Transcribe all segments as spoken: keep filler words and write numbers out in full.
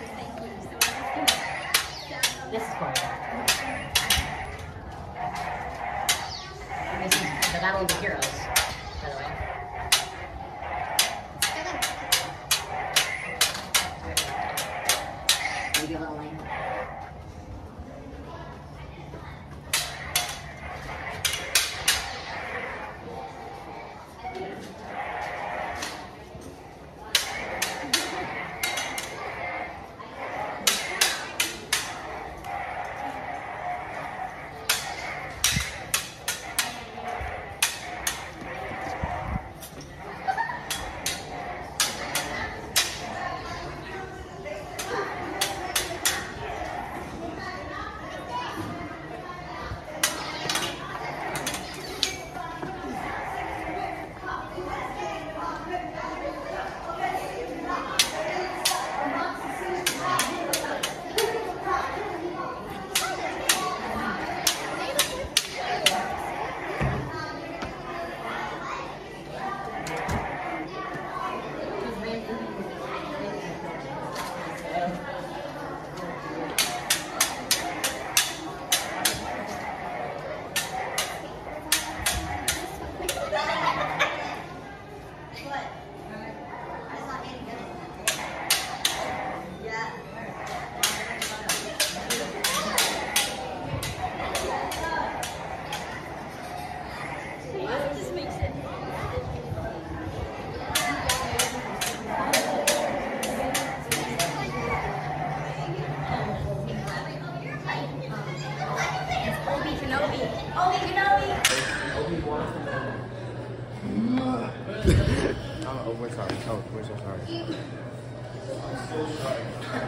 This is choreographed. This is the Battle of the Heroes, by the way. Maybe a little lame. Oh, we're sorry. Oh, we're so sorry. I'm so sorry.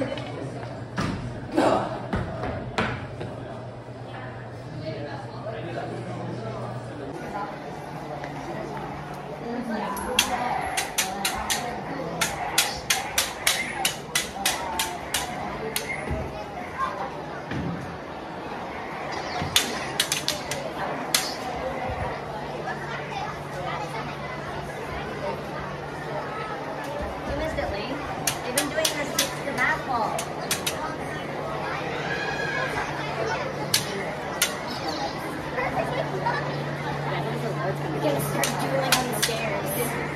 We're gonna start dueling on the stairs.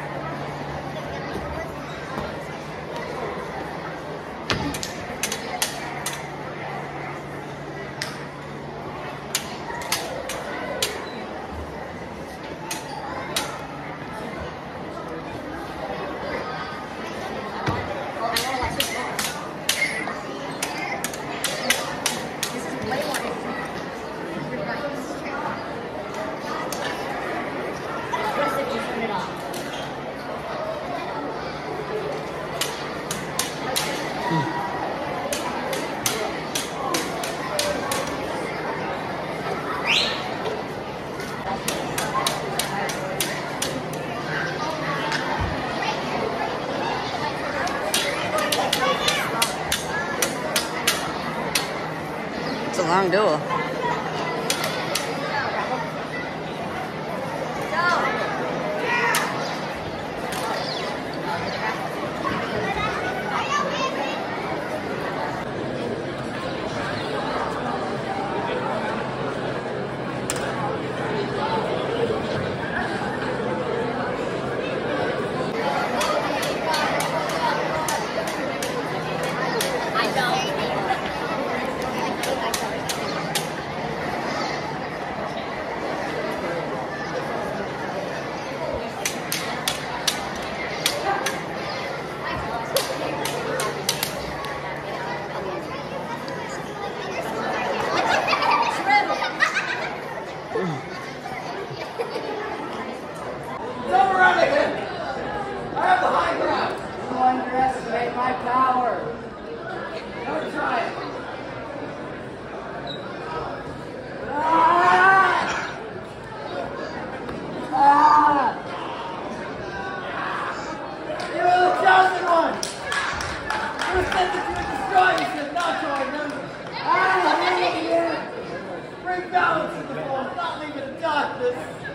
It's a long duel. Don't run again! I have the high ground! Don't underestimate my power! Don't try it! Ah! Ah! You are the chosen one! You were sent to destroy me, said not join them! Ah! Bring balance in the force, not leave it in darkness!